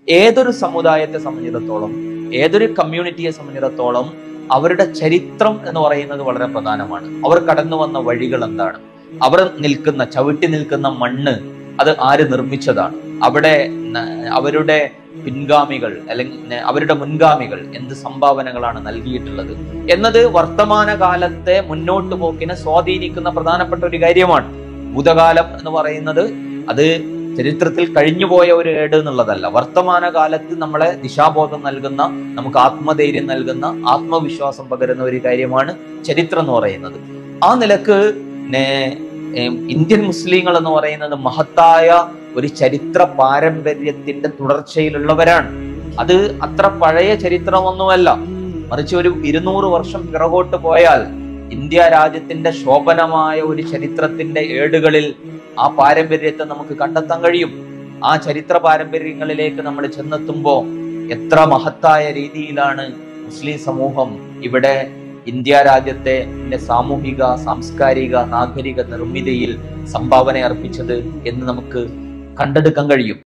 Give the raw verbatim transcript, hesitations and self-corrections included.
ഏതൊരു സമുദായത്തെ സംബന്ധിച്ചിടത്തോളം, ഏതൊരു കമ്മ്യൂണിറ്റിയെ സംബന്ധിച്ചിടത്തോളം അവരുടെ ചരിത്രം എന്ന് പറയുന്നത് വളരെ പ്രധാനമാണ്. അവർ കടന്നു വന്ന വഴികൾ എന്താണ്, അവർ നിൽക്കുന്ന ചവിട്ടി നിൽക്കുന്ന മണ്ണ് അത് ആര് നിർമ്മിച്ചതാണ്, അവിടെ അവരുടെ പിൻഗാമികൾ അല്ലെങ്കിൽ അവരുടെ മുൻഗാമികൾ എന്ത് സംഭാവനകളാണ് നൽകിയിട്ടുള്ളത് എന്നത് വർത്തമാന കാലത്തെ മുന്നോട്ട് പോക്കിനെ സ്വാധീനിക്കുന്ന പ്രധാനപ്പെട്ട ഒരു കാര്യമാണ്. ഭൂതകാലം എന്ന് പറയുന്നത് അത് ചരിത്രത്തിൽ കഴിഞ്ഞുപോയ ഒരു ഏട് എന്നുള്ളതല്ല, വർത്തമാന കാലത്ത് നമ്മളെ ദിശാബോധം നൽകുന്ന, നമുക്ക് ആത്മധൈര്യം നൽകുന്ന, ആത്മവിശ്വാസം പകരുന്ന ഒരു കാര്യമാണ് ചരിത്രം എന്ന് പറയുന്നത്. ആ നിലക്ക് ഇന്ത്യൻ മുസ്ലിങ്ങൾ എന്ന് പറയുന്നത് മഹത്തായ ഒരു ചരിത്ര പാരമ്പര്യത്തിന്റെ തുടർച്ചയിലുള്ളവരാണ്. അത് അത്ര പഴയ ചരിത്രമൊന്നുമല്ല, മറിച്ച് ഒരു ഇരുന്നൂറ് വർഷം പിറകോട്ട് പോയാൽ ഇന്ത്യ രാജ്യത്തിന്റെ ശോഭനമായ ഒരു ചരിത്രത്തിന്റെ ഏടുകളിൽ ആ പാരമ്പര്യത്തെ നമുക്ക് കണ്ടെത്താൻ കഴിയും. ആ ചരിത്ര പാരമ്പര്യങ്ങളിലേക്ക് നമ്മൾ ചെന്നെത്തുമ്പോൾ എത്ര മഹത്തായ രീതിയിലാണ് മുസ്ലിം സമൂഹം ഇവിടെ ഇന്ത്യ രാജ്യത്തെ സാമൂഹിക, സാംസ്കാരിക, നാഗരിക നിർമ്മിതിയിൽ സംഭാവന അർപ്പിച്ചത് എന്ന് നമുക്ക് കണ്ടെടുക്കാൻ കഴിയും.